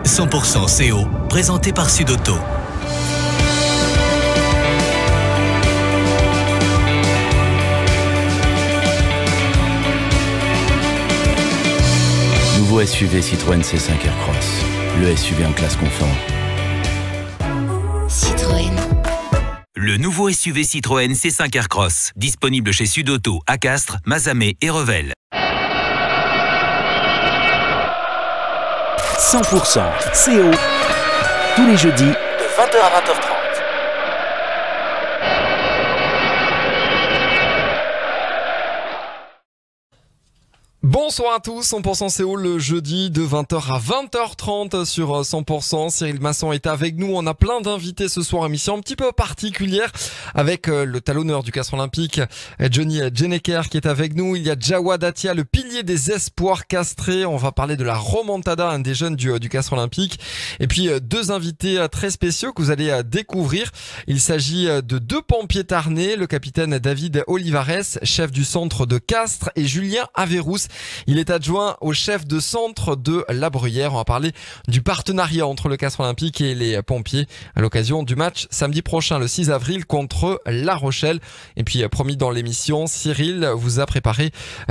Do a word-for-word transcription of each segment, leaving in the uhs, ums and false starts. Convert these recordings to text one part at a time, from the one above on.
cent pour cent C O, présenté par Sudauto. Nouveau S U V Citroën C cinq Aircross, le S U V en classe confort. Citroën. Le nouveau S U V Citroën C cinq Aircross, disponible chez Sudauto, à Castres, Mazamet et Revel. cent pour cent C O, tous les jeudis de vingt heures à vingt heures trente. Bonsoir à tous, cent pour cent C O le jeudi de vingt heures à vingt heures trente sur cent pour cent. Cyril Masson est avec nous, on a plein d'invités ce soir, émission un petit peu particulière avec le talonneur du Castres Olympique, Johnny Jeneker qui est avec nous. Il y a Jawad Attia, le pilier des espoirs castrés. On va parler de la remontada, un des jeunes du, du Castres Olympique. Et puis deux invités très spéciaux que vous allez découvrir. Il s'agit de deux pompiers tarnais, le capitaine David Olivares, chef du centre de Castres, et Julien Averrousse. Il est adjoint au chef de centre de La Bruyère. On va parler du partenariat entre le Castres Olympique et les pompiers à l'occasion du match samedi prochain, le six avril, contre La Rochelle. Et puis, promis dans l'émission, Cyril vous a préparé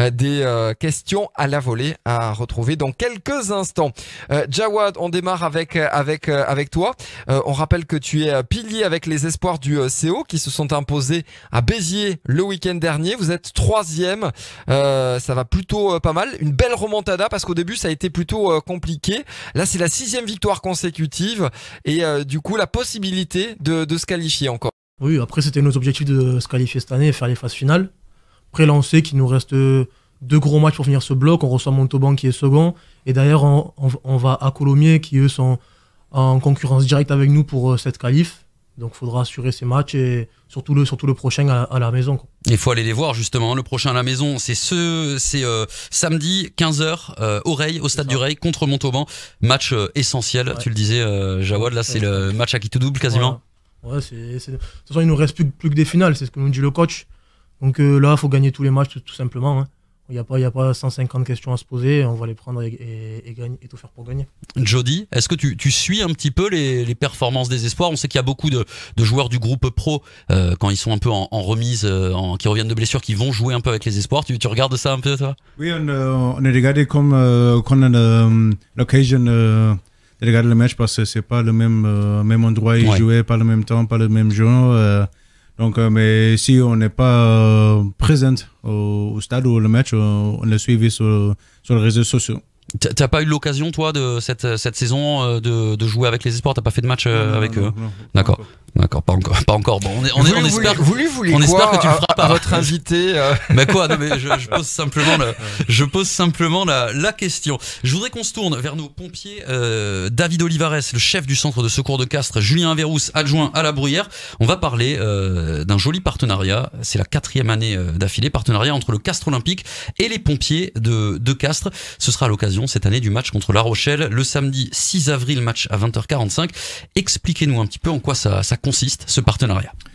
des questions à la volée à retrouver dans quelques instants. Euh, Jawad, on démarre avec avec avec toi. Euh, on rappelle que tu es pilier avec les espoirs du C O qui se sont imposés à Béziers le week-end dernier. Vous êtes troisième. Euh, ça va plutôt pas mal, une belle remontada parce qu'au début ça a été plutôt euh, compliqué. Là c'est la sixième victoire consécutive et euh, du coup la possibilité de, de se qualifier encore. Oui, après c'était nos objectifs de se qualifier cette année et faire les phases finales. Après là on sait qu'il nous reste deux gros matchs pour finir ce bloc. On reçoit Montauban qui est second et d'ailleurs on, on, on va à Colomiers qui eux sont en concurrence directe avec nous pour euh, cette qualif. Donc il faudra assurer ces matchs et surtout le, surtout le prochain à, à la maison. Il faut aller les voir justement. Le prochain à la maison, c'est ce, c'est euh, samedi quinze heures, euh, Oreille, au stade du Reil contre Montauban. Match euh, essentiel, ouais. Tu le disais, euh, Jawad, là c'est le match à qui tout double quasiment. Ouais, ouais c'est, c'est... de toute façon il nous reste plus, plus que des finales, c'est ce que nous dit le coach. Donc euh, là il faut gagner tous les matchs tout, tout simplement. Hein. Il n'y a pas, il y a pas cent cinquante questions à se poser, on va les prendre et, et, et, gagner, et tout faire pour gagner. Jody, est-ce que tu, tu suis un petit peu les, les performances des espoirs? On sait qu'il y a beaucoup de, de joueurs du groupe pro, euh, quand ils sont un peu en, en remise, euh, en, qui reviennent de blessures, qui vont jouer un peu avec les espoirs. Tu, tu regardes ça un peu, toi? Oui, on, euh, on a regardé comme euh, qu'on a euh, l'occasion euh, de regarder le match parce que c'est pas le même, euh, même endroit, ils ouais. jouaient pas le même temps, pas le même jour. Euh, Donc, euh, mais si on n'est pas euh, présent au, au stade ou le match, on, on l'a suivi sur, sur les réseaux sociaux. T'as pas eu l'occasion, toi, de cette, cette saison, de, de jouer avec les espoirs? T'as pas fait de match euh, non, avec non, eux? non, non, D'accord. D'accord, pas encore, pas encore. Bon, on, est, on, vous, est, on vous, espère, vous, vous, vous on espère que tu le feras à, pas. À votre invité. Euh... Mais quoi? Non, mais je, je pose simplement, la, je pose simplement la, la question. Je voudrais qu'on se tourne vers nos pompiers. Euh, David Olivares, le chef du centre de secours de Castres, Julien Averrousse, adjoint à La Bruyère. On va parler euh, d'un joli partenariat. C'est la quatrième année euh, d'affilée, partenariat entre le Castres Olympique et les pompiers de, de Castres. Ce sera à l'occasion cette année du match contre La Rochelle, le samedi six avril, match à vingt heures quarante-cinq. Expliquez-nous un petit peu en quoi ça, ça consiste, ce partenariat.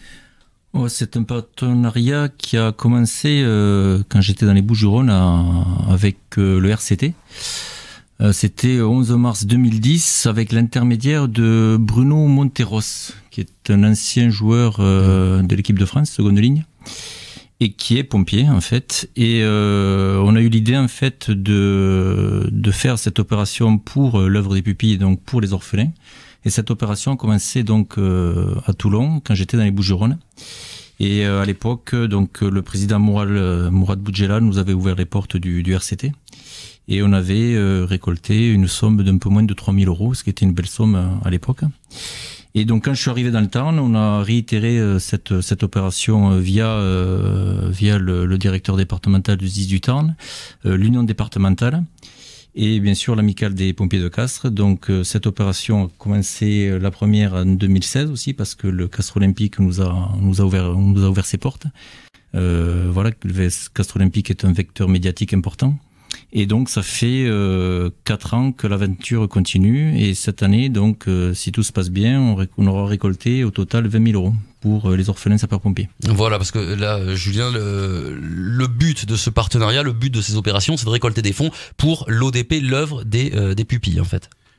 Oh, c'est un partenariat qui a commencé euh, quand j'étais dans les Bouches-du-Rhône avec euh, le R C T. Euh, c'était le onze mars deux mille dix avec l'intermédiaire de Bruno Monteros, qui est un ancien joueur euh, de l'équipe de France, seconde ligne, et qui est pompier en fait. Et euh, on a eu l'idée en fait de, de faire cette opération pour l'œuvre des pupilles, donc pour les orphelins. Et cette opération a commencé donc euh, à Toulon quand j'étais dans les Bouches-du-Rhône. Et euh, à l'époque, donc le président Mourad, Mourad Boudjela nous avait ouvert les portes du, du R C T. Et on avait euh, récolté une somme d'un peu moins de trois mille euros, ce qui était une belle somme à, à l'époque. Et donc quand je suis arrivé dans le Tarn, on a réitéré euh, cette, cette opération euh, via, euh, via le, le directeur départemental du S D I S du Tarn, euh, l'union départementale, et bien sûr l'amicale des pompiers de Castres. Donc euh, cette opération a commencé euh, la première en deux mille seize aussi, parce que le Castres Olympique nous a, nous a, ouvert, nous a ouvert ses portes. Euh, voilà, le Castres Olympique est un vecteur médiatique important. Et donc ça fait euh, quatre ans que l'aventure continue, et cette année, donc euh, si tout se passe bien, on, ré- on aura récolté au total vingt mille euros pour euh, les orphelins sapeurs-pompiers. Voilà, parce que là, Julien, le, le but de ce partenariat, le but de ces opérations, c'est de récolter des fonds pour l'O D P, l'œuvre des, euh, des pupilles en fait.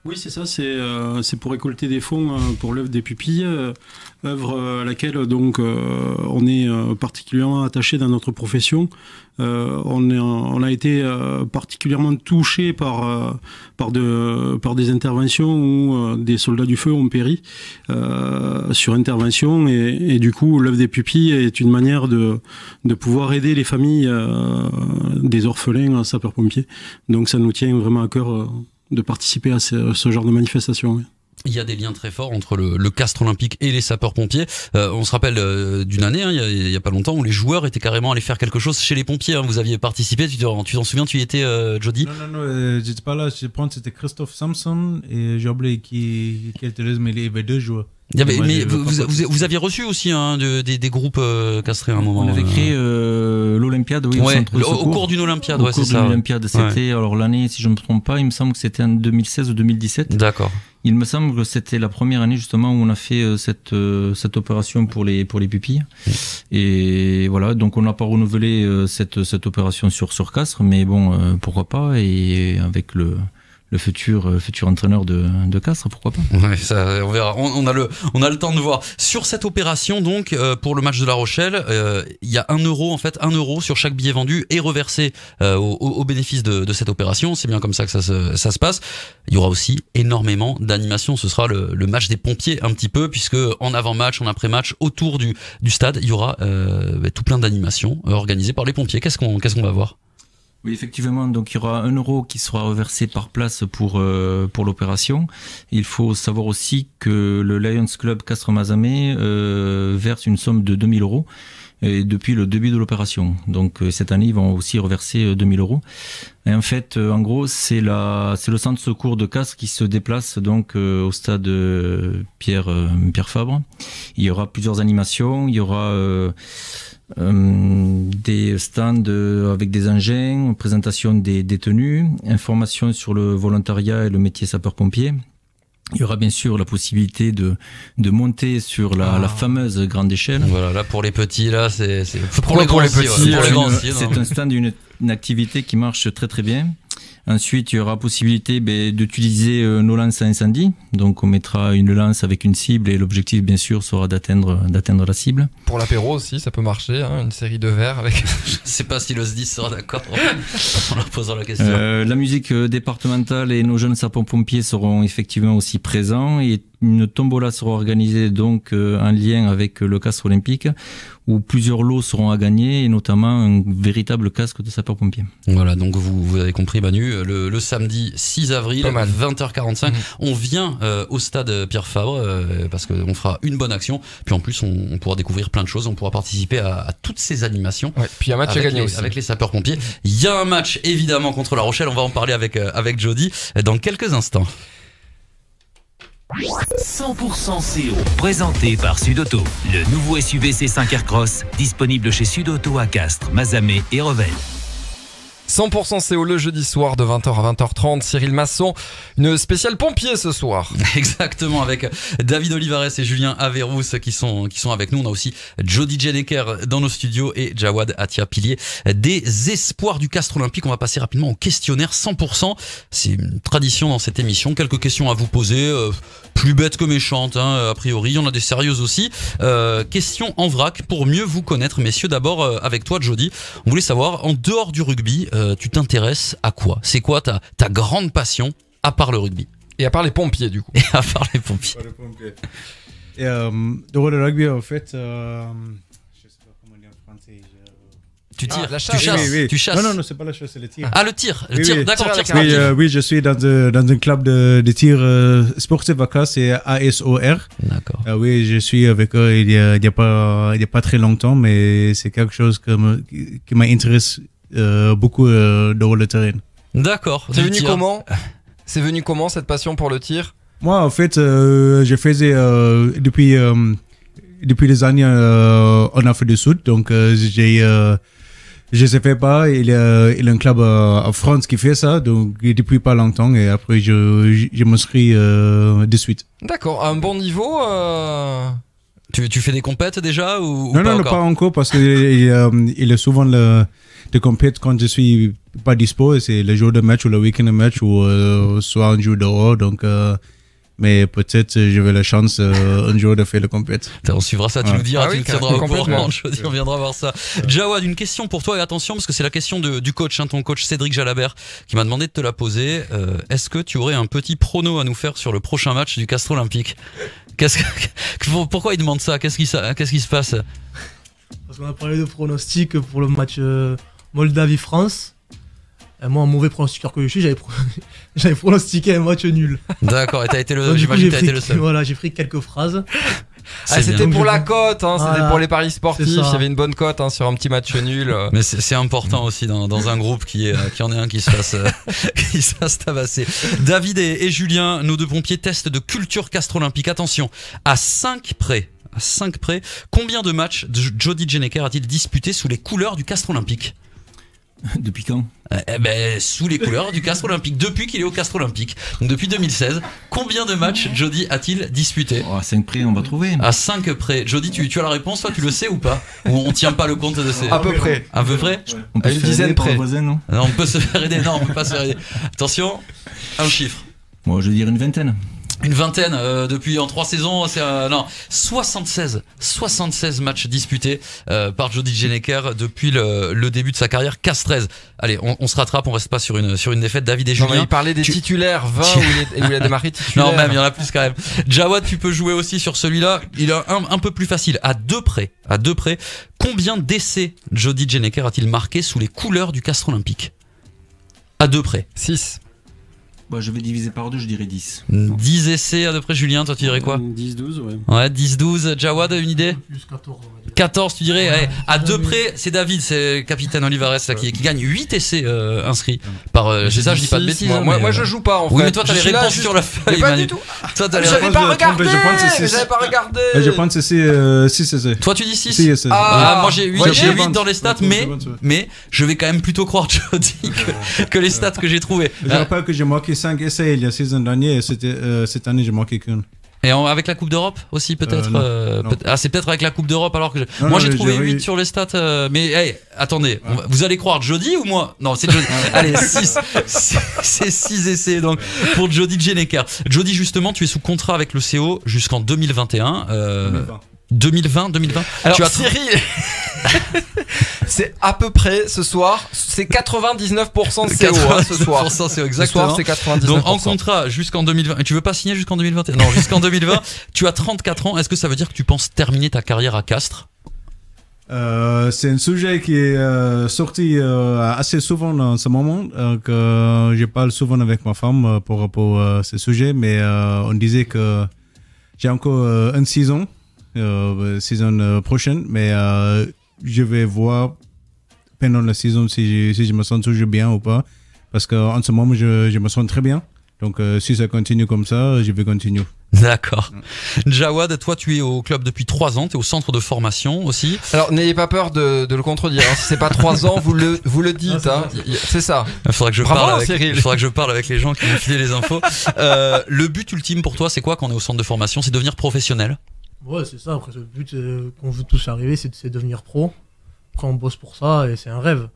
Oui, c'est ça, c'est euh, c'est pour récolter des fonds euh, pour l'œuvre des pupilles, euh, œuvre à laquelle donc euh, on est euh, particulièrement attaché dans notre profession. Euh, on, est, on a été euh, particulièrement touché par, euh, par, de, par des interventions où euh, des soldats du feu ont péri euh, sur intervention et, et du coup l'œuvre des pupilles est une manière de, de pouvoir aider les familles euh, des orphelins sapeurs-pompiers. Donc ça nous tient vraiment à cœur euh, de participer à ce, ce genre de manifestation. Oui. Il y a des liens très forts entre le, le castre olympique et les sapeurs-pompiers. Euh, on se rappelle euh, d'une année, hein, il, y a, il y a pas longtemps, où les joueurs étaient carrément allés faire quelque chose chez les pompiers. Hein. Vous aviez participé, tu t'en, tu t'en souviens, tu y étais, euh, Jody? Non, non, non, euh, j'étais pas là. Je pense que c'était Christophe Samson et j'ai oublié qui, qui était là, mais il y avait deux joueurs. Il y avait, mais vous, vous, vous, vous aviez reçu aussi hein, de, des, des groupes euh, castrés à un moment. On avait créé euh, l'Olympiade, oui, ouais, au, centre de au, au cours d'une Olympiade, au ouais, cours c'est ça. D'une Olympiade, c'était ouais. alors l'année, si je ne me trompe pas, il me semble que c'était en deux mille seize ou deux mille dix-sept. D'accord. Il me semble que c'était la première année justement où on a fait euh, cette euh, cette opération pour les pour les pupilles. Et voilà, donc on n'a pas renouvelé euh, cette cette opération sur sur Castres, mais bon, euh, pourquoi pas, et avec le le futur euh, futur entraîneur de de Castres, pourquoi pas. Ouais, ça, on verra. On, on a le on a le temps de voir. Sur cette opération donc euh, pour le match de La Rochelle, euh, il y a un euro en fait, un euro sur chaque billet vendu est reversé euh, au, au bénéfice de, de cette opération. C'est bien comme ça que ça se ça se passe. Il y aura aussi énormément d'animations. Ce sera le, le match des pompiers un petit peu, puisque en avant-match, en après-match, autour du du stade, il y aura euh, bah, tout plein d'animations euh, organisées par les pompiers. Qu'est-ce qu'on qu'est-ce qu'on va voir? Oui, effectivement, donc il y aura un euro qui sera reversé par place pour euh, pour l'opération. Il faut savoir aussi que le Lions Club Castres-Mazamet euh, verse une somme de deux mille euros et depuis le début de l'opération. Donc euh, cette année, ils vont aussi reverser deux mille euros. Et en fait, euh, en gros, c'est la c'est le centre de secours de Castres qui se déplace donc euh, au stade euh, Pierre euh, Pierre Fabre. Il y aura plusieurs animations. Il y aura euh, Euh, des stands euh, avec des engins, présentation des détenus, information sur le volontariat et le métier sapeur-pompier. Il y aura bien sûr la possibilité de de monter sur la, ah. la fameuse grande échelle. Voilà, là pour les petits, là c'est c'est pour les, pour les petits. C'est un stand d'une une activité qui marche très très bien. Ensuite, il y aura possibilité ben, d'utiliser euh, nos lances à incendie. Donc, on mettra une lance avec une cible et l'objectif, bien sûr, sera d'atteindre d'atteindre la cible. Pour l'apéro aussi, ça peut marcher, hein, une série de verres avec. Je sais pas si le S dix sera d'accord en leur posant la question. Euh, la musique départementale et nos jeunes sapeurs-pompiers seront effectivement aussi présents et une tombola sera organisée donc euh, en lien avec le castre olympique où plusieurs lots seront à gagner et notamment un véritable casque de sapeur-pompier. Voilà, donc vous, vous avez compris Manu, le, le samedi six avril, vingt heures quarante-cinq, mmh. on vient euh, au stade Pierre Fabre euh, parce qu'on fera une bonne action, puis en plus on, on pourra découvrir plein de choses, on pourra participer à, à toutes ces animations. Ouais, puis un match à gagner les, aussi. Avec les sapeurs-pompiers. Il y a un match évidemment contre La Rochelle, on va en parler avec, euh, avec Jody dans quelques instants. cent pour cent C O, présenté par Sudauto. Le nouveau S U V C cinq Aircross, disponible chez Sudauto à Castres, Mazamet et Revel. cent pour cent C O le jeudi soir de vingt heures à vingt heures trente. Cyril Masson, une spéciale pompier ce soir. Exactement, avec David Olivares et Julien Averrousse qui sont, qui sont avec nous. On a aussi Jody Jeneker dans nos studios et Jawad Atia Pilier des espoirs du Castre Olympique. On va passer rapidement au questionnaire cent pour cent. C'est une tradition dans cette émission. Quelques questions à vous poser, euh, plus bêtes que méchantes, hein, a priori. Il y en a des sérieuses aussi. Euh, questions en vrac pour mieux vous connaître. Messieurs, d'abord euh, avec toi Jody, on voulait savoir, en dehors du rugby, euh, tu t'intéresses à quoi? C'est quoi ta, ta grande passion à part le rugby? Et à part les pompiers du coup. Et à part les pompiers. Les pompiers. Et euh, dehors le rugby en fait, euh, je sais pas comment dire en français. Je... Tu tires, ah, la chasse. tu chasses, oui, oui. tu chasses. Non, non, non, c'est pas la chasse, c'est le tir. Ah, le tir, le oui, tir, oui. d'accord, tir, oui, euh, oui, je suis dans, euh, dans un club de, de tir euh, sportif à Castres, c'est A S O R. D'accord. Ah oui, je suis avec eux il y a, il y a pas, il y a pas très longtemps, mais c'est quelque chose que me, qui m'intéresse euh, beaucoup euh, dans le terrain. D'accord. C'est venu comment? C'est venu comment cette passion pour le tir? Moi, en fait, euh, je faisais euh, depuis euh, depuis des années euh, en Afrique du Sud, donc euh, j'ai euh, je ne sais pas, il y a, il y a un club euh, en France qui fait ça, donc depuis pas longtemps, et après je, je, je m'inscris euh, de suite. D'accord, à un bon niveau euh... Tu, tu fais des compètes déjà ou, ou Non, pas non, encore pas encore parce qu'il euh, il est souvent le, de compète quand je suis pas dispo, et c'est le jour de match ou le week-end de match ou euh, soit un jour dehors. Donc, euh, mais peut-être j'aurai la chance euh, un jour de faire le compète. On suivra ça, tu ouais. nous diras, Ah tu oui, nous tiendras au courant. Je dis, ouais. on viendra voir ça. Jawad, une question pour toi et attention parce que c'est la question de, du coach, hein, ton coach Cédric Jalabert qui m'a demandé de te la poser. Euh, est-ce que tu aurais un petit prono à nous faire sur le prochain match du Castres Olympique? Qu'est-ce que, pourquoi il demande ça? Qu'est-ce qui, qu'est-ce qui se passe? Parce qu'on a parlé de pronostics pour le match euh, Moldavie-France. Et moi, un mauvais pronostiqueur que je suis, j'avais, pro... j'avais pronostiqué un match nul. D'accord, et t'as été le, Donc, du coup, j'imagine j'ai que t'as pris... été le seul. Voilà, j'ai pris quelques phrases. Ah, c'était bien. pour la cote, hein, c'était Voilà. pour les paris sportifs. C'est ça. Il y avait une bonne cote hein, sur un petit match nul. Mais c'est, c'est important aussi dans, dans un groupe qui est, qui en est un qui se fasse, euh, qui se fasse tabasser. David et, et Julien, nos deux pompiers, testent de culture Castres Olympique. Attention, à cinq près, à cinq près, combien de matchs de Jody Jeneker a-t-il disputé sous les couleurs du Castres Olympique? Depuis quand? Eh ben, sous les couleurs du Castres Olympique, depuis qu'il est au Castres Olympique. Donc depuis deux mille seize, combien de matchs Jody a-t-il disputé? Oh, à cinq près, on va trouver. À cinq près. Jody, tu, tu as la réponse, toi, tu le sais ou pas? Ou on tient pas le compte de ces... À peu près. À peu près? On peut à se une faire dizaine aider par près. le voisin, non? Non, on peut se faire aider. Non, on peut pas se faire aider. Attention, un chiffre. Moi, je vais dire une vingtaine. Une vingtaine euh, depuis en trois saisons, c'est euh, non soixante-seize matchs disputés euh, par Jody Jeneker depuis le, le début de sa carrière castreuse. Allez, on, on se rattrape, on reste pas sur une sur une défaite. David et Non, mais Julien. il parlait des tu- titulaires vingt où il, est, où il a démarré titulaire. Non, même il y en a plus quand même. Jawad, tu peux jouer aussi sur celui-là. Il est un, un peu plus facile. À deux près, à deux près. Combien d'essais Jody Jeneker a-t-il marqué sous les couleurs du Castres Olympique? À deux près. six. Bah, je vais diviser par deux, je dirais dix. dix essais à peu près. Julien, toi tu dirais quoi? dix douze, ouais. Ouais, dix douze. Jawad, une idée? Plus quatorze, on va dire. quatorze, tu dirais. Ouais, Ouais, à ouais, deux mais- près, c'est David, c'est capitaine Olivares là, qui, qui gagne huit essais euh, inscrits. Par, euh, c'est ça, je dis pas de bêtises. Moi, hein, moi, mais, moi, euh, je joue pas en Oui, fait. mais toi, t'as Je les suis là réponses juste- sur la Mais feuille. pas Manu. du tout. Toi, t'as les J'avais réponses. pas je- regardé. je pense que c'est- J'avais pas regardé. Et je pense que c'est euh, six essais. Toi, tu dis six. six essais. Ah, moi j'ai huit, ouais, j'ai je huit pense. dans les stats, Je mais, pense, ouais. mais je vais quand même plutôt croire Jody que, que les stats que j'ai trouvées. Je rappelle que j'ai marqué cinq essais il y a saison dernière, et c'était, euh, cette année j'ai marqué qu'un. Et en- avec la Coupe d'Europe aussi peut-être Euh, non, euh, non. peut- Ah c'est peut-être avec la Coupe d'Europe alors que je- Non, moi non, j'ai mais trouvé j'ai- huit sur les stats euh, mais hey, attendez, on va- vous allez croire Jody ou moi? Non, c'est Jody. Allez, six. C'est six essais donc pour Jody Jeneker. Jody, justement, tu es sous contrat avec le C O jusqu'en deux mille vingt et un euh, deux mille vingt deux mille vingt. Alors tu as Cyril, c'est à peu près ce soir, c'est quatre-vingt-dix-neuf pour cent de C O hein, ce soir. quatre-vingt-dix pour cent, c'est Ce exactement. soir, c'est quatre-vingt-dix-neuf pour cent. Donc en contrat jusqu'en deux mille vingt. Et tu veux pas signer jusqu'en deux mille vingt? Non, jusqu'en deux mille vingt. Tu as trente-quatre ans. Est-ce que ça veut dire que tu penses terminer ta carrière à Castres? Euh, c'est un sujet qui est euh, sorti euh, assez souvent en ce moment, euh, que je parle souvent avec ma femme euh, pour rapport à ce sujet, mais euh, on disait que j'ai encore euh, une saison, euh, saison euh, prochaine, mais euh, je vais voir pendant la saison si je, si je me sens toujours bien ou pas, parce qu'en ce moment je, je me sens très bien, donc euh, si ça continue comme ça, je vais continuer. D'accord. Jawad, toi tu es au club depuis trois ans, tu es au centre de formation aussi. Alors n'ayez pas peur de, de le contredire. Hein. Si c'est pas trois ans, vous le vous le dites. Hein. C'est ça. Il faudra que je Bravo, parle avec, Cyril. il faudra que je parle avec les gens qui m'ont filé les infos. Euh, le but ultime pour toi, c'est quoi quand on est au centre de formation? C'est devenir professionnel. Ouais, c'est ça. Après, le but euh, qu'on veut tous arriver, c'est de c'est de devenir pro. Après, on bosse pour ça et c'est un rêve.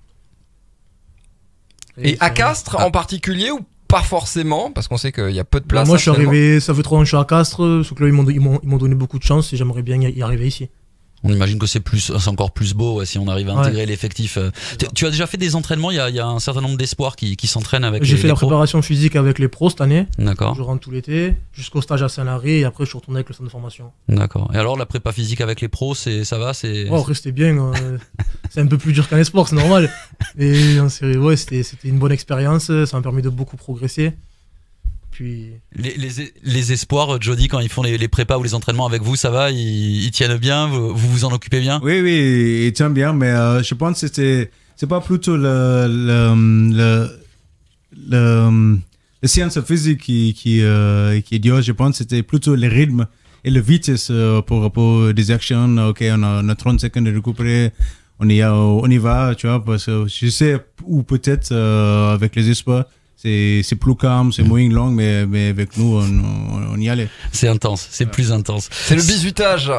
Et à c'est- Castres en particulier ou pas forcément, parce qu'on sait qu'il y a peu de Bah, place. moi, hein, je suis finalement. arrivé, ça fait trois ans que je suis à Castres. Ce club, ils m'ont ils m'ont- ils m'ont donné beaucoup de chance et j'aimerais bien y y arriver ici. On imagine que c'est plus, c'est encore plus beau ouais, si on arrive à Ouais. intégrer l'effectif. Euh, tu, tu as déjà fait des entraînements? Il y a, il y a un certain nombre d'espoirs qui, qui s'entraînent avec J'ai les, fait les la pros. préparation physique avec les pros cette année. D'accord, Je rentre tout l'été jusqu'au stage à Saint-Lary et après, je suis retourné avec le centre de formation. d'accord. Et alors la prépa physique avec les pros, c'est ça va, c'est. Oh, après, c'était bien. euh, c'est un peu plus dur qu'un sport, c'est normal. Et non, c'est- ouais, c'était c'était une bonne expérience. Ça m'a permis de beaucoup progresser. Puis. Les, les, les espoirs, Jody, quand ils font les, les prépas ou les entraînements avec vous, ça va, ils, ils tiennent bien, vous, vous vous en occupez bien? Oui, oui, il tient bien, mais euh, je pense que c'était, c'est pas plutôt le, le, le, le, la science physique qui, qui, euh, qui est dur. Je pense que c'était plutôt le rythme et la vitesse euh, pour rapport des actions. Ok, on a, on a trente secondes de récupérer, on y, a, on y va, tu vois, parce que je sais, ou peut-être euh, avec les espoirs, c'est, c'est plus calme, c'est moins long, mais, mais avec nous, on, on, on y allait. C'est intense, c'est ouais. plus intense. C'est le bisutage.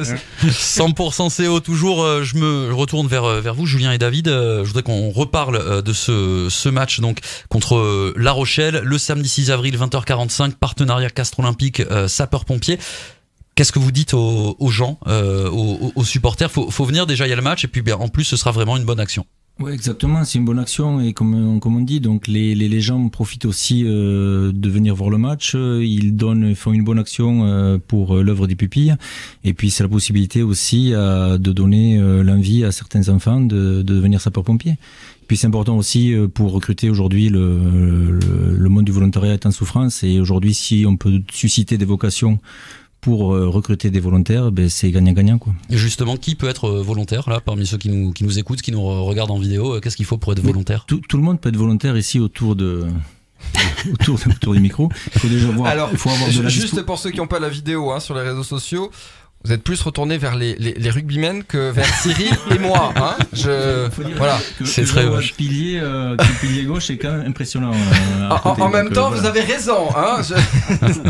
cent pour cent C O, toujours, euh, je me retourne vers, vers vous, Julien et David. Euh, je voudrais qu'on reparle euh, de ce, ce match donc, contre euh, La Rochelle, le samedi six avril, vingt heures quarante-cinq, partenariat Castres Olympique, euh, sapeurs-pompiers. Qu'est-ce que vous dites aux, aux gens, euh, aux, aux supporters? Faut, faut venir, déjà il y a le match, et puis bien, en plus ce sera vraiment une bonne action. Oui, exactement, c'est une bonne action et comme, comme on dit, donc les, les, les gens profitent aussi euh, de venir voir le match, ils donnent, font une bonne action euh, pour euh, l'œuvre des pupilles et puis c'est la possibilité aussi euh, de donner euh, l'envie à certains enfants de, de devenir sapeurs-pompiers. Puis c'est important aussi euh, pour recruter aujourd'hui, le, le, le monde du volontariat est en souffrance et aujourd'hui si on peut susciter des vocations pour euh, recruter des volontaires, ben, c'est gagnant-gagnant, quoi. Et justement, qui peut être volontaire là, parmi ceux qui nous, qui nous écoutent, qui nous regardent en vidéo? Qu'est-ce qu'il faut pour être volontaire? tout, tout le monde peut être volontaire ici autour de... autour, autour du micro. Il faut déjà voir. Alors, il faut avoir de la juste dispo. pour ceux qui n'ont pas la vidéo hein, sur les réseaux sociaux, vous êtes plus retourné vers les, les, les rugbymen que vers Cyril et moi. Hein. Je, voilà. Que, c'est que très le moche. Pilier, euh, le pilier gauche est quand même impressionnant. Euh, en, côté, en même donc, temps, euh, voilà. vous avez raison. Hein. Je...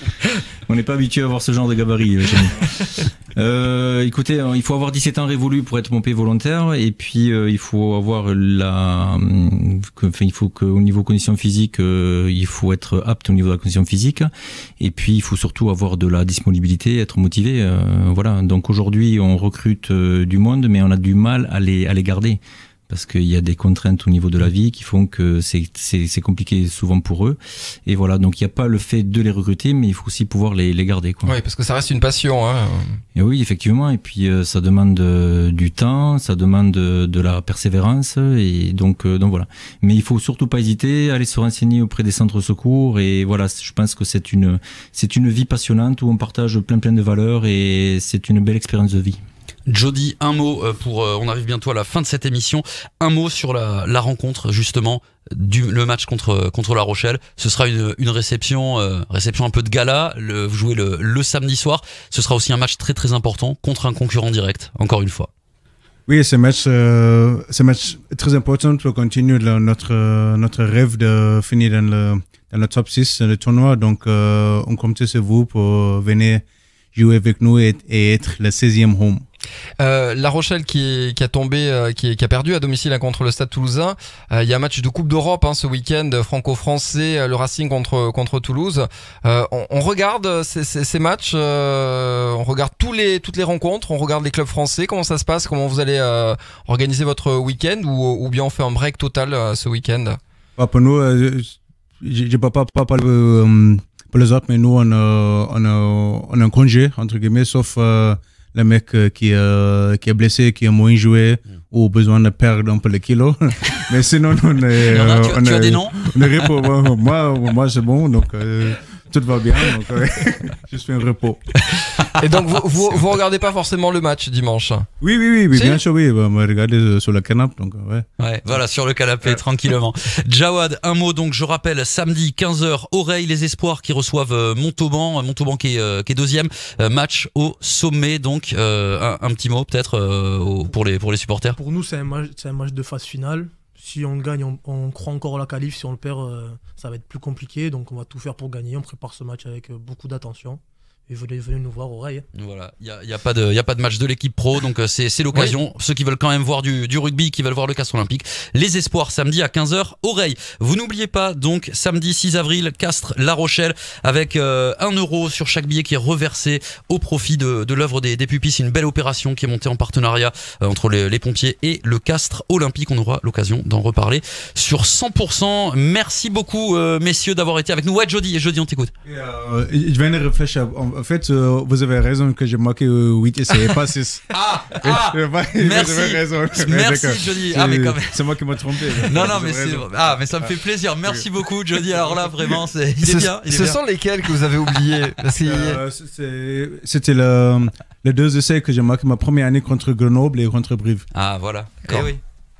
On n'est pas habitué à voir ce genre de gabarit chez nous. Euh, écoutez, il faut avoir dix-sept ans révolus pour être pompier volontaire, et puis euh, il faut avoir la, que, enfin, il faut qu'au niveau conditions physiques, euh, il faut être apte au niveau de la condition physique, et puis il faut surtout avoir de la disponibilité, être motivé. Euh, voilà. Donc aujourd'hui, on recrute euh, du monde, mais on a du mal à les à les garder. Parce qu'il y a des contraintes au niveau de la vie qui font que c'est, c'est, c'est compliqué souvent pour eux. Et voilà, donc il n'y a pas le fait de les recruter, mais il faut aussi pouvoir les, les garder, quoi. Oui, parce que ça reste une passion. Hein. Et oui, effectivement. Et puis euh, ça demande euh, du temps, ça demande de, de la persévérance. Et donc, euh, donc voilà. Mais il faut surtout pas hésiter à aller se renseigner auprès des centres de secours. Et voilà, je pense que c'est une, c'est une vie passionnante où on partage plein plein de valeurs et c'est une belle expérience de vie. Jody, un mot pour, on arrive bientôt à la fin de cette émission, un mot sur la, la rencontre justement du le match contre contre La Rochelle. Ce sera une, une réception euh, réception un peu de gala. Le, vous jouez le, le samedi soir. Ce sera aussi un match très très important contre un concurrent direct. Encore une fois. Oui, c'est un match, euh, c'est un match très important pour continuer le, notre notre rêve de finir dans le dans le top six dans le tournoi. Donc euh, on compte sur vous pour venir jouer avec nous et, et être le seizième home. Euh, La Rochelle qui, qui a tombé, euh, qui, qui a perdu à domicile hein, contre le Stade Toulousain. Il euh, y a un match de Coupe d'Europe hein, ce week-end, franco-français, euh, le Racing contre contre Toulouse. Euh, on, on regarde ces, ces, ces matchs, euh, on regarde tous les toutes les rencontres, on regarde les clubs français. Comment ça se passe? Comment vous allez euh, organiser votre week-end ou, ou bien on fait un break total euh, ce week-end? Bah, pour nous, euh, je ne peux pas pas parler euh, pour les autres, mais nous on a on a on a un congé entre guillemets, sauf euh, le mec euh, qui, euh, qui est blessé, qui a moins joué mm. ou besoin de perdre un peu les kilos. Mais sinon, on est... a, tu, on tu est, as des noms on est repos. Moi, moi c'est bon, donc euh, tout va bien. Donc, euh, je suis en repos. Et donc, vous, vous, vous regardez pas forcément le match dimanche? Oui, oui, oui, oui si? bien sûr, oui. On va regarder sur le canapé, donc ouais. Ouais, voilà, sur le canapé, ouais. Tranquillement. Jawad, un mot, donc je rappelle, samedi quinze heures, Oreille, les Espoirs qui reçoivent Montauban, Montauban qui est, euh, qui est deuxième, euh, match au sommet, donc euh, un, un petit mot peut-être euh, pour, les, pour les supporters. Pour nous, c'est un match, c'est un match de phase finale. Si on gagne, on, on croit encore à la qualif. Si on le perd, euh, ça va être plus compliqué. Donc on va tout faire pour gagner. On prépare ce match avec euh, beaucoup d'attention. Et venez, venez nous voir, Oreille. Voilà, il n'y a, y a, pas de, y a pas de match de l'équipe pro, donc c'est, c'est l'occasion. Oui. Ceux qui veulent quand même voir du, du rugby, qui veulent voir le Castres Olympique, les Espoirs, samedi à quinze heures, Oreille. Vous n'oubliez pas, donc, samedi six avril, Castres, La Rochelle, avec euh, un euro sur chaque billet qui est reversé au profit de, de l'œuvre des, des pupilles. C'est une belle opération qui est montée en partenariat euh, entre les, les pompiers et le Castres Olympique. On aura l'occasion d'en reparler sur cent pour cent. Merci beaucoup, euh, messieurs, d'avoir été avec nous. Ouais, Jody, Jody, on t'écoute. Et, euh, je viens de réfléchir. En fait, euh, vous avez raison que j'ai marqué euh, huit et c'est pas six. Ah, ah merci. Vous avez raison. Merci, Jody. Ah, mais quand même. C'est moi qui m'a trompé. Non, non, mais c'est, ah, mais ça me fait plaisir. Merci beaucoup, Jody. Alors là, vraiment, c'est, il est bien. Il est Ce bien. sont lesquels que vous avez oubliés? euh, c'est, C'était le, les deux essais que j'ai marqué ma première année contre Grenoble et contre Brive. Ah, voilà. Eh oui.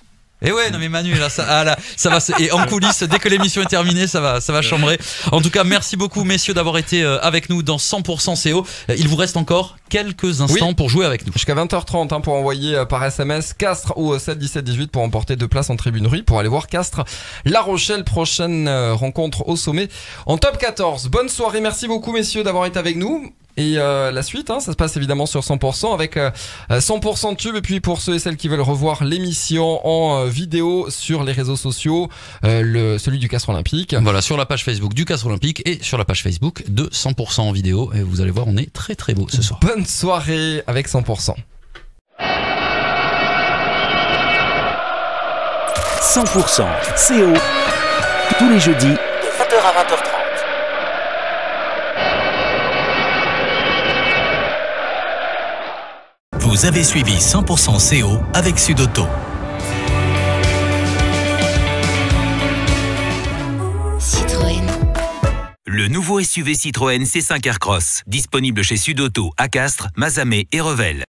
Et ouais, non mais Manu, là, ça, ah là, ça va. Et en coulisses, dès que l'émission est terminée, ça va, ça va chambrer. En tout cas, merci beaucoup, messieurs, d'avoir été avec nous dans cent pour cent C O. Il vous reste encore quelques instants oui. pour jouer avec nous. Jusqu'à vingt heures trente hein, pour envoyer par S M S Castres ou sept dix-sept dix-huit pour emporter deux places en tribune rue pour aller voir Castres La Rochelle, prochaine rencontre au sommet en top quatorze. Bonne soirée, merci beaucoup messieurs d'avoir été avec nous. Et euh, la suite, hein, ça se passe évidemment sur cent pour cent avec euh, cent pour cent tube. Et puis pour ceux et celles qui veulent revoir l'émission en euh, vidéo sur les réseaux sociaux, euh, le, celui du Castres Olympique. Voilà, sur la page Facebook du Castres Olympique et sur la page Facebook de cent pour cent en vidéo. Et vous allez voir, on est très très beau ce soir. Bonne soirée avec cent pour cent. cent pour cent C O, tous les jeudis de vingt heures à vingt heures trente. Vous avez suivi cent pour cent C O avec Sudauto. Citroën. Le nouveau S U V Citroën C cinq Aircross, disponible chez Sudauto à Castres, Mazamet et Revel.